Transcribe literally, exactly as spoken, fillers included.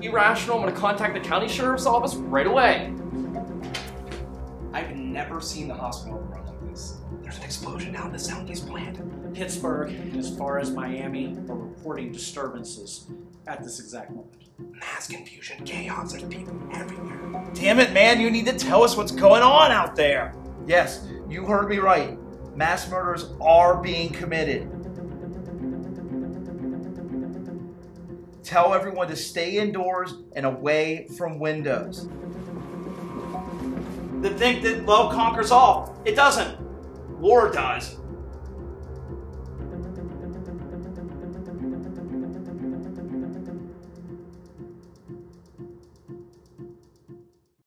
irrational. I'm gonna contact the county sheriff's office right away. I've never seen the hospital run like this. There's an explosion down in the southeast plant. Pittsburgh and as far as Miami are reporting disturbances at this exact moment. Mass confusion, chaos, there's people everywhere. Damn it, man, you need to tell us what's going on out there. Yes, you heard me right. Mass murders are being committed. Tell everyone to stay indoors and away from windows. They think that love conquers all. It doesn't. War does.